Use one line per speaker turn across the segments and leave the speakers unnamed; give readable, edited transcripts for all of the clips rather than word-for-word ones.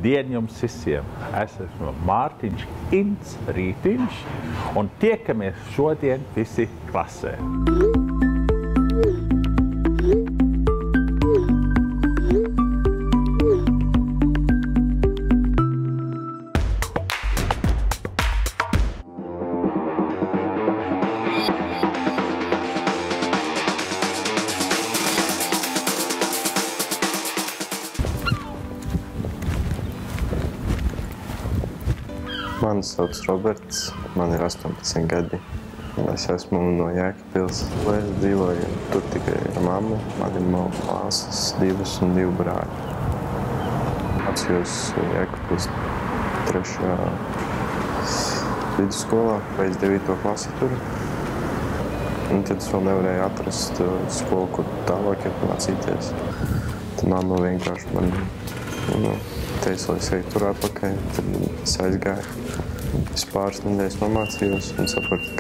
Labdien jums visiem! Es esmu Mārtiņš Ints Rītiņš un tiekamies šodien visi klasē.
Mani sauc Roberts, man ir 18 gadi. Es esmu no Jēkabpils. Es dzīvoju tur tikai ar mammu. Man ir māsas 2 un 2 brāļi. Mācījos Jēkabpils 3. vidusskolā, pēc 9. klasi tur. Un tad es vēl nevarēju atrast skolu, kur tālāk mācīties. Tad mamma vienkārši man teica, lai es eju tur atpakaļ. Tad es aizgāju. Es pāris nedēļas nomācījos un sapratu,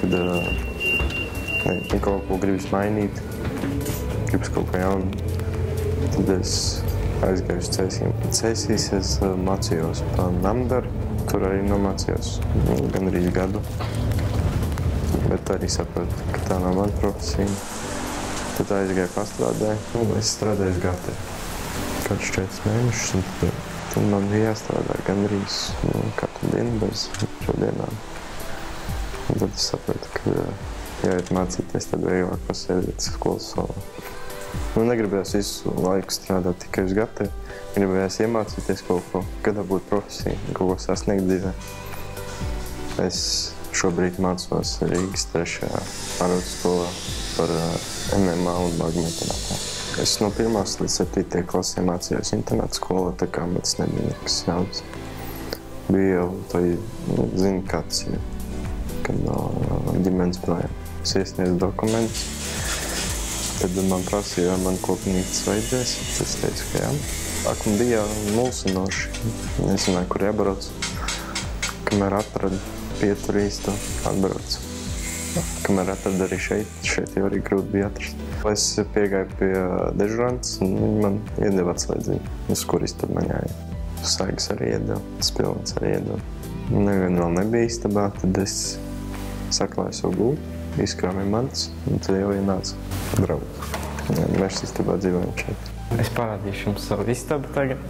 ka kaut ko gribas mainīt, gribas kaut ko jaunu. Tad es aizgāju uz Cēsīm. Cēsīs es mācījos pa namdaru, tur arī nomācījos gan arī gadu. Bet arī sapratu, ka tā nav mana profesija. Tad aizgāju pastrādāju, es strādāju uz GT. Kāds 4 mēnešus, un tad man bija jāstrādā gandrīz katru dienu bez šodienām. Un tad es sapratu, ka jāiet mācīties, tad vieglāk pasēdēt skolas solā. Negribējās visu laiku strādāt tikai uz GT. Gribējās iemācīties kaut ko, kad būt profesija, kaut ko sasniegt dzīvē. Es šobrīd mācos Rīgas 3. arotskolā par MMA un bagmētinātāju. Es no 1. līdz 7. klasē mācījos internāta skolā, tā kā man tas nebija nekas jauns. Bija jau zinu kāds, kad no ģimenes projām. Es iesniedzu dokumentus, tad man prasīja, vai man kopnīcas vajadzēs. Es teicu, ka jā. Man bija mulsinoši, nezināju, kur jābrauc. Kamēr atradu pieturu īstu, atbraucu. Kamēr atradu arī šeit jau arī grūti bija atrast. Es piegāju pie dežurantes un viņi man iedeva atslēdziņu, uz kur istabā jāja. Saigas arī iedeva, spilvens arī iedeva. Nevienu vēl nebija istabā, tad es saklāju savu gultu, izkrāmēju mantas un tad jau ienāca draugs. Mēs istabā dzīvojam šeit.
Es parādīšu jums savu istabu tagad.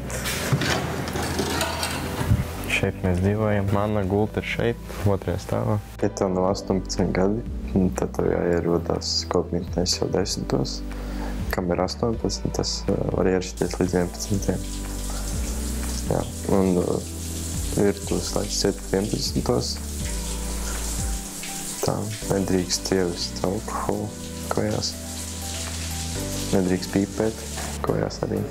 Šeit mēs dzīvojam. Mana gulta ir šeit, 2. stāvā.
Ja tev nav 18 gadi, tad tev jāierodās kopmītnēs jau 10. Kam ir 18, tas var ierasties līdz 11. Jā, un virtuves laiks iet 11. Tā, nedrīkst ievest alkoholu kājās. Nedrīkst pīpēt kājās arī.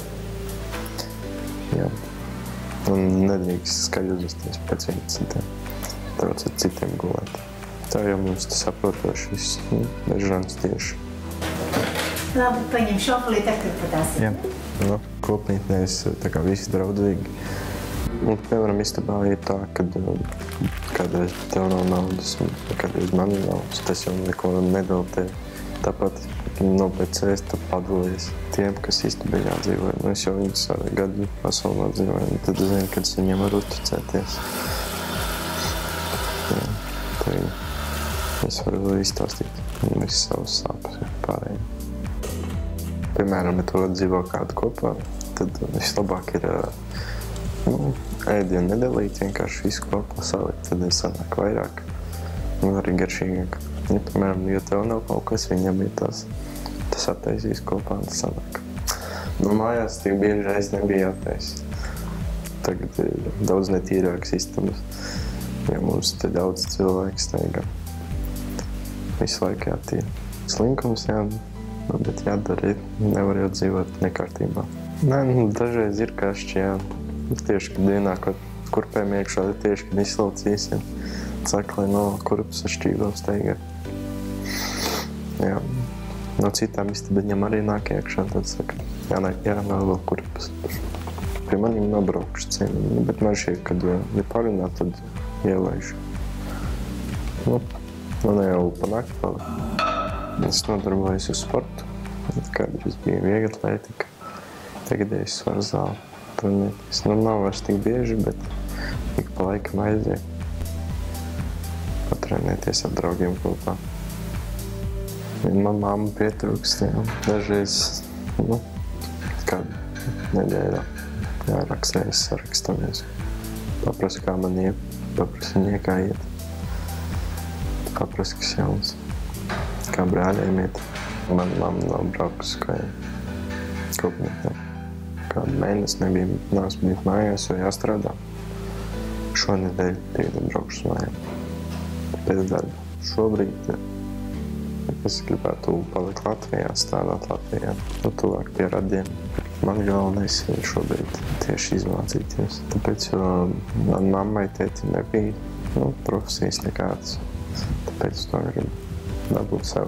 Jā. Un nedrīkst skaļi uzvesties pēc 11. Traucēt citiem gulēt. Tā jau mums tas saprotoši viss, dežurants tieši.
Labi, paņem šofulī, tad turpatās.
Jā.
Kopmītnēs tā kā visi draudzīgi. Un, piemēram, istabā ir tā, kad kādreiz tev nav naudas un kādreiz man ir naudas. Tas jau neko nedaltē. Tāpat nopēc ēst, tad padalies tiem, kas istabā jādzīvoja. Es jau viņus ar gadu pasaulē dzīvoju, tad zinu, kad viņiem var uzticēties. Jā, tad es varu izstāstīt visu savus sāpes pārējiem. Piemēram, ja tu dzīvo kādu kopā, tad vislabāk ir ēdienu nedalīt, vienkārši visu kopā salikt, tad sanāk vairāk un arī garšīgāk. Ja, piemēram, ja tev nav kaut kas, viņam ir tas attaisīs kopā un tas sanāk. Mājās tik bieži reiz nebija jātaisa. Tagad ir daudz netīrākas istabas, jo mums te daudz cilvēku staigā. Visu laiku jātīra. Slinkums jā, bet jādara ir, nevar jau dzīvot nekārtībā. Dažreiz ir kašķi, jā. Tieši, kad ienākot kurpēm iekšā, tieši, kad izslaucīs, ja saka, lai no kurpes ar šķībām staigā. Jā. No citām istabiņām arī nāk iekšā, tad saka, jānāk vēl kurpes. Pie maniem nav braukšu ciemi, bet man šķiet, kad ir parunāt, tad ielaišu. Man jau panākt palika. Es nodarbojos uz sportu, kādreiz bija viegla atlētika, tagad es varu zāli. patrenēties. Nu, nav vairs tik bieži, bet ik pa laikam aiziet. Patrenēties ar draugiem kopā. Man mamma pietrūkst, jā. Dažreiz, nu, kādu nedēļā vairākas reizes sarakstamies. Paprasu, kā man iet, paprasu viņai, kā iet. Paprasu, kas jauns, kā brāļiem iet. Mana mamma nav braukusi kājām kopnītnē. Kādu mēnesi neesmu bijis mājās, jo jāstrādā. Šonedēļ tagad braukšu mājām pēc darba. Šobrīd es gribētu palikt Latvijā, strādāt Latvijā, tuvāk pie radiem. Man galvenais ir šobrīd tieši izmācīties. Tāpēc, jo man mammai tētim nebija profesijas nekādas. Tāpēc es to gribu dabūt sev.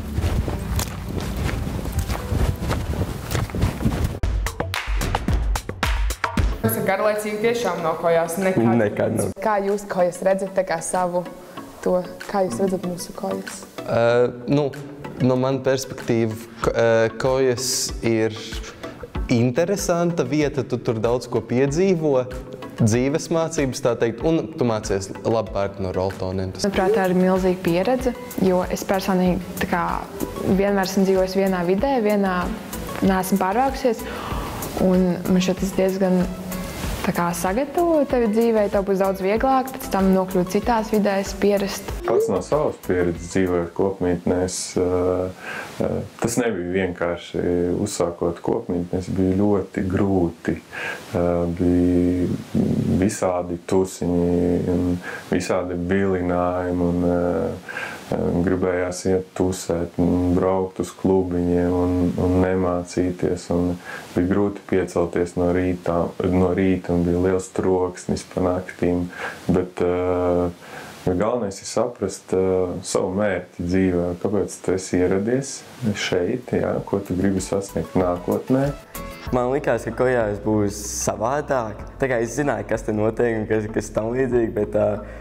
Jūs esat garlaicīgi tiešām nav kojās nekad.
Nekad nav.
Kā jūs kojas redzat tā kā savu to, kā jūs redzat mūsu kojas?
No manas perspektīvas, kojas ir interesanta vieta, tu tur daudz ko piedzīvo, dzīves mācības, tā teikt, un tu mācies labi pārt no roltoniem.
Manuprāt, tā ir milzīga pieredze, jo es personīgi tā kā vienmēr esmu dzīvojis vienā vidē, neesmu pārvākusies, un man šķiet, tas diezgan tā kā sagatavo tevi dzīvē, tev būs daudz vieglāk, pēc tam nokļūt citās vidēs, pierast.
Pats no savas pieredzes dzīvojot kopmītnēs, tas nebija vienkārši uzsākot kopmītnes, bija ļoti grūti. Bija visādi tusiņi, visādi bilinājumi, un gribējās iet tusēt, braukt uz klubiņiem un nemācīties. Un bija grūti piecelties no rīta, un bija liels troksnis pa naktīm. Bet galvenais ir saprast savu mērķi dzīvē, kāpēc tu esi ieradies šeit, jā, ko tu gribi sasniegt nākotnē.
Man likās, ka kojās būs savādāk. Tā kā es zināju, kas te notiek un kas tam līdzīgi, bet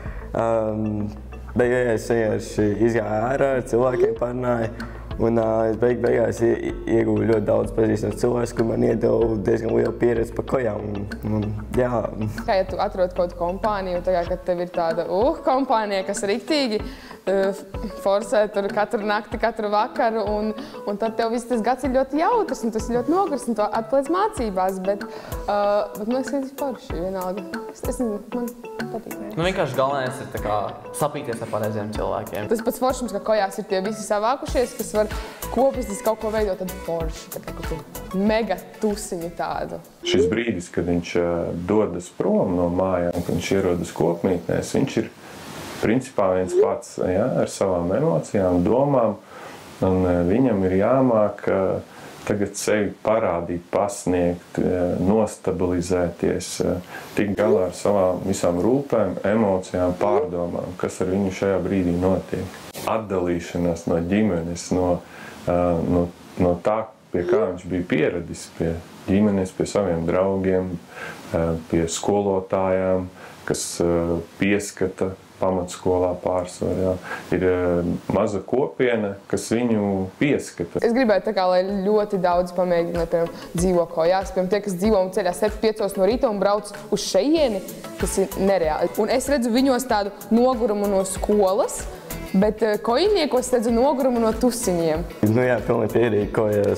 beigās vienkārši izgāju ārā, ar cilvēkiem parunāju. Un es beigās iegūju ļoti daudz pazīstams cilvēkus, kur man iedeva diezgan lielu pieredzi par kojām. Jā.
Kā ja tu atrod kaut kompāniju, tā kā, kad tev ir tāda kompānija, kas riktīgi forsē tur katru nakti, katru vakaru, un tad tev viss tas gads ir ļoti jautrs, un tas ir ļoti nogurs, un tu atpaliec mācībās, bet man liekas, ka tas ir forši vienalga. Es nezinu, man patīk.
Vienkārši galvenais ir tā kā sapīties ar pareiziem cilvēkiem.
Tas pats foršums, ka kojās ir tie visi savākušies, kas var kopis kaut ko veidot, tad forši, tā kā kaut mega tusiņi tādu.
Šis brīdis, kad viņš dodas prom no mājām, kad viņš ierodas kopmītnēs, viņš ir principā viens pats, jā, ar savām emocijām, domām, un viņam ir jāmāk tagad sevi parādīt, pasniegt, nostabilizēties, tikt galā ar savām visām rūpēm, emocijām, pārdomām, kas ar viņu šajā brīdī notiek. Atdalīšanās no ģimenes, no tā, pie kā viņš bija pieradis, pie ģimenes, pie saviem draugiem, pie skolotājām, kas pieskata pamatskolā pārsvarā. Ir maza kopiena, kas viņu pieskata.
Es gribētu tā kā, lai ļoti daudz pamēģina, lai, piemēram, dzīvo kojās. Piemēram, tie, kas dzīvo un ceļās 7-5 no rīta un brauc uz šejieni, tas ir nereāli. Un es redzu viņos tādu nogurumu no skolas, bet kojiniekos redzu nogurumu no tusiņiem.
Jā, pilnīgi pierīgi,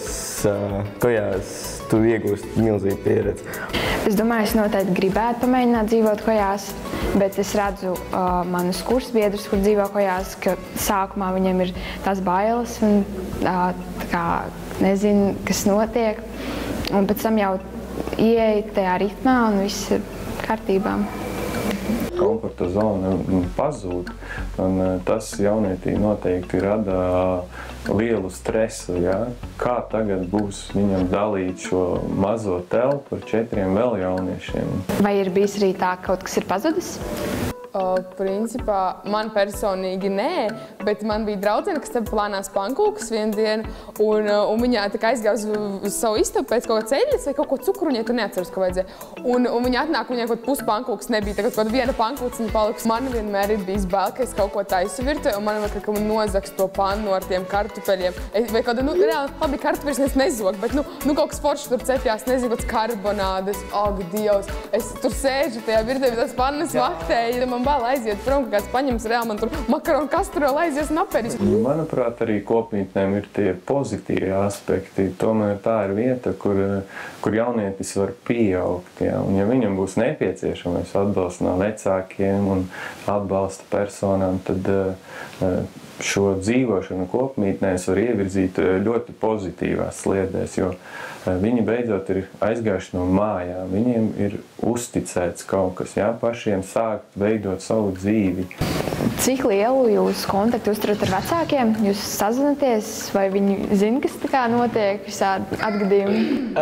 kojās tu iegūst milzīgu pieredzi.
Es domāju, es noteikti gribētu pamēģināt dzīvot kojās, bet es redzu manus kursbiedrus, kur dzīvo kojās, ka sākumā viņiem ir tās bailes un tā kā nezinu, kas notiek. Un pēc tam jau ieeja tajā ritmā un viss ir kārtībā.
Komforta zona pazūd, un tas jaunietī noteikti rada lielu stresu, ja? Kā tagad būs viņam dalīt šo mazo telpu ar 4 vēl jauniešiem.
Vai ir bijis arī tā, ka kaut kas ir pazudis?
Principā man personīgi nē, bet man bija draudzene, kas plānās pankūkas vienu dienu, un viņa tā kā aizgāja uz savu istabu pēc kaut kā ceļas vai kaut ko cukuru, ja tu neatceros, ko vajadzēja. Un viņa atnāk, viņai kaut pus pankūkas nebija, tagad kaut viena pankūciņa palikusi. Man vienmēr ir bijis bail, ka es kaut ko taisu virtuvē, un man vajag, ka man nozaks to pannu ar tiem kartupeļiem. Vai kāda, reāli, labi, kartupeļus es nezog, bet, kaut kas foršs tur cepjās, nezinu, kāds karbonādes, ak, Dievs. Es tur sēžu tajā virtuvē, tās pannas vaktēju, man bail aiziet prom, ka kāds paņems reāli, man tur makaronu kastroli aizies un apēdīs.
Manuprāt, arī kopmītnēm ir tie pozitīvi aspekti. Tomēr tā ir vieta, kur jaunietis var pieaugt. Ja? Un ja viņam būs nepieciešamais atbalsts no vecākiem un atbalsta personām, tad šo dzīvošanu kopmītnēs var ievirzīt ļoti pozitīvās sliedēs, jo viņi beidzot ir aizgājuši no mājām, viņiem ir uzticēts kaut kas, jā, pašiem sākt veidot savu dzīvi.
Cik lielu jūs kontaktu uzturat ar vecākiem? Jūs sazināties, vai viņi zina, kas tā kā notiek, visādi atgadījumi?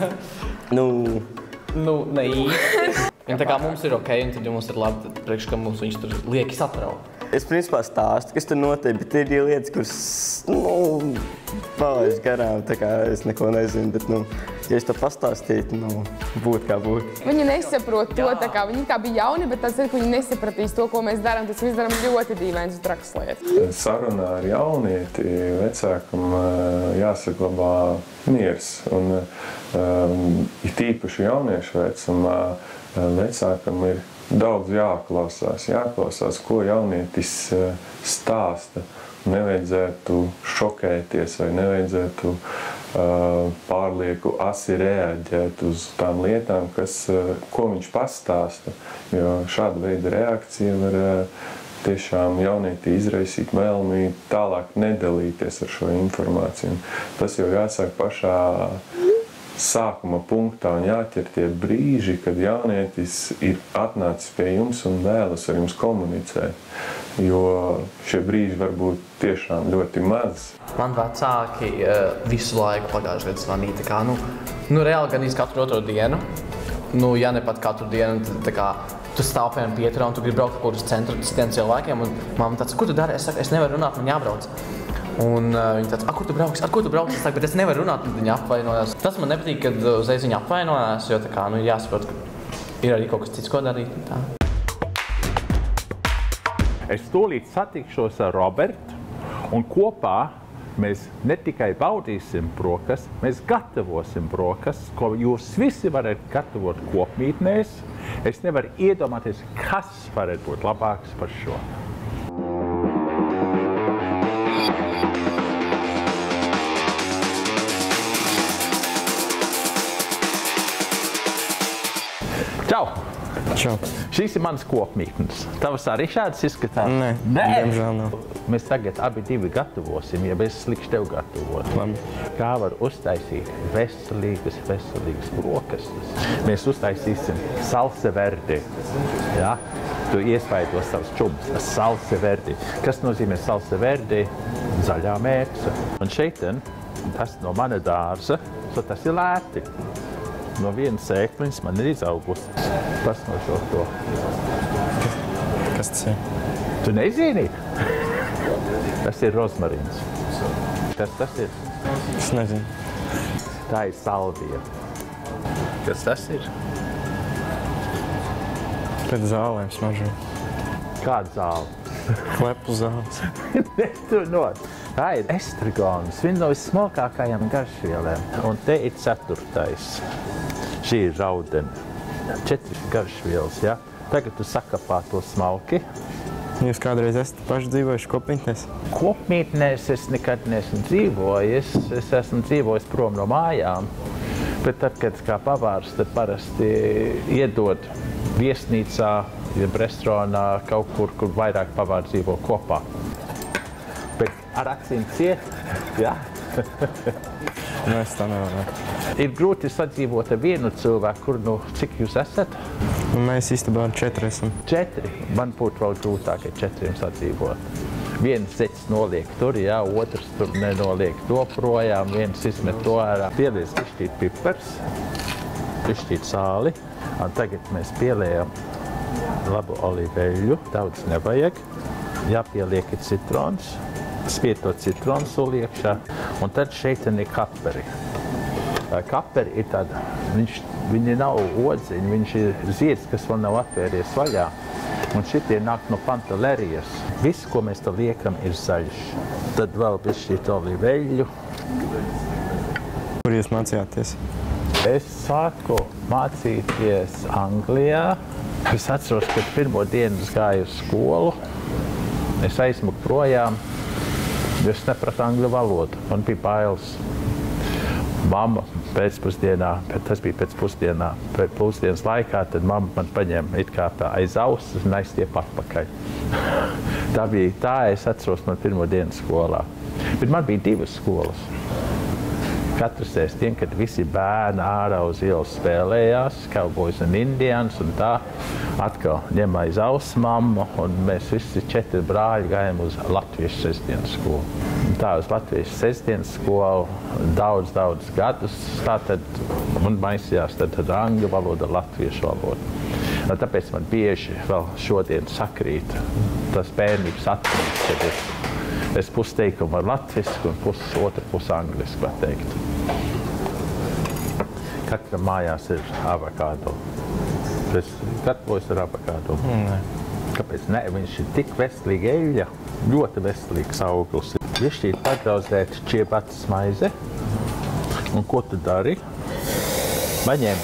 Ne īsti. Tā kā mums ir ok, un tad mums ir labi, tad priekš, ka mums viņš tur lieki satraukt.
Es principā stāstu, kas tur notiek, bet ir lietas, kuras, palaiž garām, tā kā es neko nezinu, bet, ja es to pastāstītu, būtu kā būtu.
Viņi nesaprot to, tā kā viņi kā bija jauni, bet tas ir, ka viņi nesapratīs to, ko mēs darām, tas mēs darām ļoti dīvains traks lietas.
Sarunā ar jaunieti vecākam jāsaglabā miers, un it īpaši jauniešu vecumā vecākam ir daudz jāklausās, ko jaunietis stāsta. Nevajadzētu šokēties vai nevajadzētu pārlieku asi reaģēt uz tām lietām, ko viņš pastāsta. Jo šāda veida reakcija var tiešām jaunietī izraisīt vēlmi tālāk nedalīties ar šo informāciju. Tas jau jāsāk pašā sākuma punktā un jāķer tie brīži, kad jaunietis ir atnācis pie jums un vēlas ar jums komunicēt. Jo šie brīži var būt tiešām ļoti maz.
Man vecāki visu laiku pagājušajā gadā zvanīja, tā kā, reāli gan katru otro dienu. Ja ne pat katru dienu, tad tā kā tu stāv piemēram Pieturā un tu gribi braukt kaut kur uz centru citiem cilvēkiem, un mamma tāds, ko tu dari? Es saku, es nevaru runāt, man jābrauc. Un viņa tāds, kur tu brauks? Ar ko tu brauks? Es saku, bet es nevaru runāt, un viņa apvainojās. Tas man nepatīk, kad uzreiz viņa apvainojās, jo tā kā, jāsaprot, ka ir arī kaut kas cits, ko darīt. Tā.
Es tūlīt satikšos ar Robertu, un kopā mēs ne tikai baudīsim brokastis, mēs gatavosim brokastis, ko jūs visi varat gatavot kopmītnēs. Es nevaru iedomāties, kas varētu būt labāks par šo. Čau!
Čau!
Šīs ir mans kopmītnes. Tavas arī šādas izskatās?
Nē, diemžēl nav.
Mēs tagad abi divi gatavosim, ja es likšu tev gatavot. Kā var uztaisīt veselīgas brokastis? Mēs uztaisīsim salsa verde. Ja? Tu iespaidos savus čubus. Salsa verde. Kas nozīmē salsa verde? Zaļā mērce. Un šeit, tas no mana dārza, tas ir lēti. No vienas sēkliņas man ir izaugusi. Pasnošo to.
Kas tas ir?
Tu nezini? Tas ir rozmarīns. Kas tas ir?
Es nezinu.
Tā ir salvija. Kas tas ir?
Pēc zālēm smaržo.
Kāda zāle?
Klepu zāles.
Tā ir estragons, viena no vissmalkākajām garšvielēm. Un te ir 4. Šī ir raudene. 4 garšvielas, ja? Tagad tu sakapā to smalki.
Jūs kādreiz esat paši dzīvojuši kopmītnēs?
Kopmītnēs es nekad neesmu dzīvojis. Es esmu dzīvojis prom no mājām. Bet tad, kad kā pavārs, tad parasti iedod viesnīcā, jeb restorānā, kaut kur vairāk pavāri dzīvo kopā. Bet ar acīm ciet, ja?
Es tā nevaru.
Ir grūti sadzīvot ar vienu cilvēku, cik jūs esat?
Mēs istabā 4 esam.
4? Man būtu vēl grūtāk ar 4 sadzīvot. Viens zeķis noliek tur, jā, otrs tur nenoliek to projām, viens izmet to ārā. Pieliec pišķīt pipars, pišķīt sāli, un tagad mēs pieliejam labu olīveļu, daudz nevajag. jāpieliek citrons, spietot citronsulu iekšā, un tad šeit ir kaperi. Kaperi ir tāda, viņi nav odziņi, viņš ir zieds, kas vēl nav atvērties vaļā, un šitie nāk no pantelērijas. Viss, ko mēs te liekam, ir zaļš. Tad vēl bišķīt oliveļu.
Kur jūs mācījāties?
Es sāku mācīties Anglijā. Es atceros, ka pirmo dienu es gāju uz skolu. Es aizmuku projām, jo es nepratu angļu valodu. Man bija bailes. Mamma pēcpusdienā, tas bija pēc pusdienas laikā, tad mamma man paņēma it kā aiz ausis un aizstiep atpakaļ. Tā es atceros man pirmo dienu skolā. Bet man bija 2 skolas. Katru sēstdienu, kad visi bērni ārā uz ielas spēlējās, Cowboys un Indians un tā, atkal ņem aiz auss mammu, un mēs visi 4 brāļi gājām uz latviešu sestdienas skolu. Tā uz latviešu sestdienas skolu daudz gadus, tātad man maisījās tad angļu valoda, latviešu valoda. Tāpēc man bieži vēl šodien sakrīt tas bērnības atmiņas, kad es pusteikumu ar latvisku un otru pusi angliski var teikt. Katra mājās ir avokādo. Es gatavojos ar avokādo. Kāpēc ne? Viņš ir tik veselīga eļļa, ļoti veselīgs auglis. Višķīt padrauzēt čiebatas maize. Un ko tu dari? Paņem.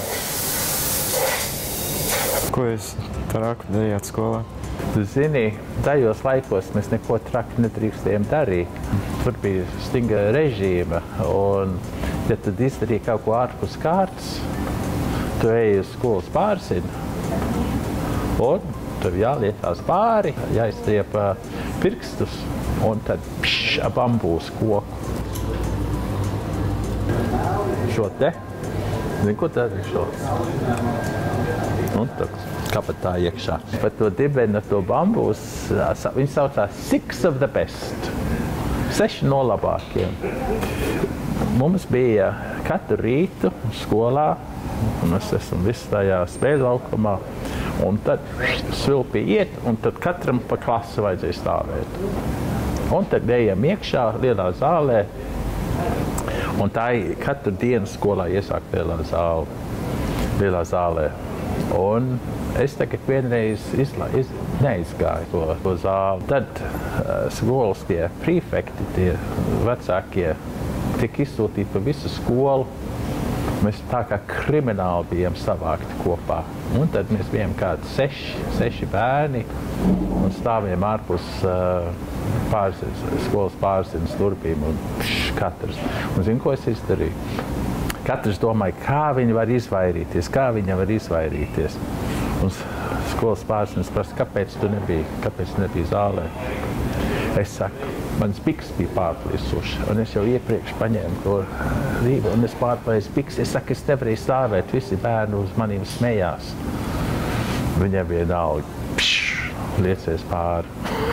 Ko jūs traku darījāt skolā?
Tu zini, tajos laikos mēs neko traki nedrīkstējām darīt. Tur bija stingra režīma, un ja tad izdarīja kaut ko ārpus kārtas, tu eji uz skolas pārsinu, un tur jālietās pāri, jāizstiep pirkstus, un tad bambūs koku. Šo te, zini, ko tad ir šo? Un tad kabatā iekšā. Par to dibenu, to bambūs, viņi saucās 6 of the best. 6 no labākiem. Mums bija katru rītu skolā, un es esmu visu tajā spēļu laukumā, un tad svilpi iet, un tad katram pa klasi vajadzēja stāvēt. Un tad ejam iekšā lielā zālē, un tā katru dienu skolā iesāk lielā zālē. Un es tagad vienreiz neizgāju to zāli. Tad skolas tie prefekti, tie vecākie, tika izsūtīti pa visu skolu. Mēs tā kā krimināli bijām savākti kopā. Un tad mēs bijām kādi 6 bērni un stāvējām ārpus skolas pārziņas durvīm un katrs. Un zini, ko es izdarīju? Katrs domāja, kā viņi var izvairīties, Un skolas pārziņas prasa, kāpēc tu nebija zālē? Es saku, mans piks bija pārplisuši, un es jau iepriekš paņēmu to rību, un es pārpaisu piks. Es saku, es nevarēju stāvēt, visi bērni uz manīm smējās. Viņiem vienalga, liecies pāri.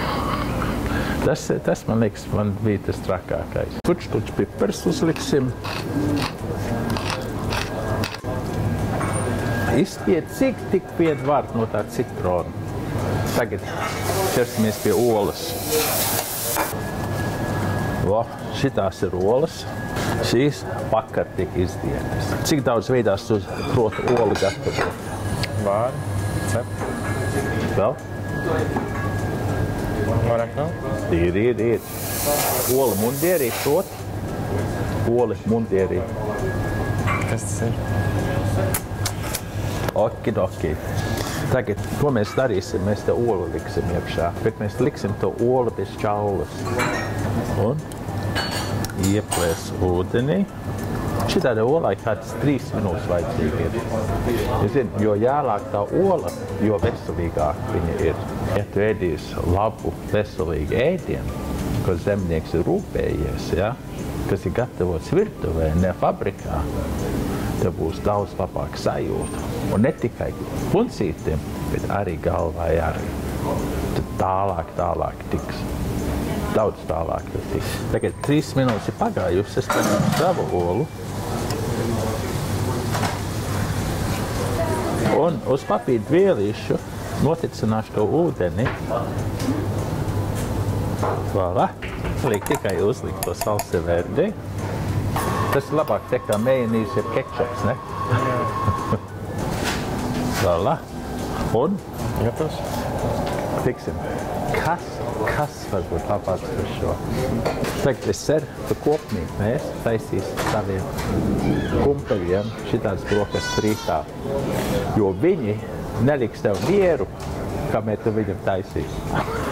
Tas, man liekas, man bija tas trakākais. Tuč pipars uzliksim. Izspied, cik tik vien var no tā citrona. Tagad ķersimies pie olas. Šitās ir olas. Šīs vakar tika izdietas. Cik daudz veidās tu proti olu gatavot?
Vāri, cep.
Vēl?
Vairāk nav?
Ir. Ola mundierī, prot? Oli mundierī.
Kas tas ir?
Okidoki. Tagad, ko mēs darīsim? Mēs te olu liksim iekšā, bet mēs liksim to olu bez čaulas. Un ieplēs ūdenī. Šitāda olai kāds 3 minūtes vajadzīgi ir. Jo jālāk tā ola, jo veselīgāk viņa ir. Ja tu ēdīsi labu, veselīgu ēdienu, ko zemnieks ir rūpējies, kas ir gatavots virtuvē, ne fabrikā, tev būs daudz labāk sajūta. Un ne tikai puncītiem, bet arī galvai arī. Tad tālāk tiks. Daudz tālāk tiks. Tagad 3 minūtes ir pagājusi, es paņemu savu olu. Un uz papīra vielīšu noticināšu to ūdeni. Voilà. Liek tikai uzlikt to salsa verde. Tas ir labāk teikt, kā mejonīze ir kečups, ne? Voilà. Un?
Gatavs.
Tiksim. Kas varbūt labāks par šo? Tagad es ceru, ka kopīgi mēs taisīsim saviem kumpeļiem šitādas brokastis rītā. Jo viņi neliks tev mieru, kamēr tu viņam taisīsi.